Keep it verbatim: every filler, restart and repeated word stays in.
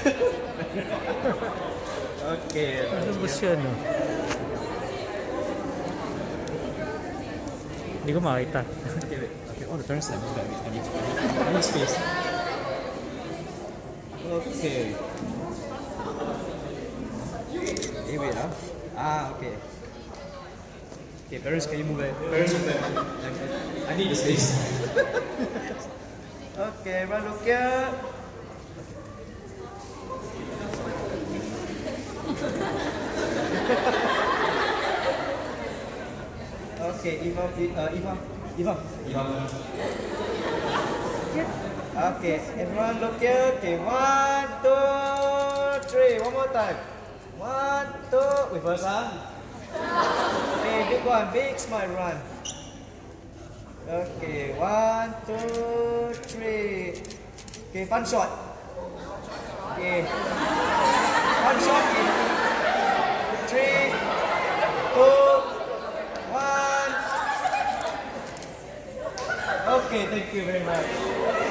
Okay. Ano ba siya, no? Hindi ko makita. Okay, wait. Okay, all the parents are moving. I need, I need space. Okay. Hey, wait, ah. Ah, okay. Okay, parents, can you move it? Parents, move it. I need the space. Okay, everyone look here. Okay, Eva, uh, Eva, Eva, Eva. Okay, everyone look here. Okay, one, two, three. One more time. One, two. Reverse, huh? Okay, big one, big smile, run. Okay, one, two, three. Okay, fun shot. Okay, fun shot. In three, two, one. Okay, thank you very much.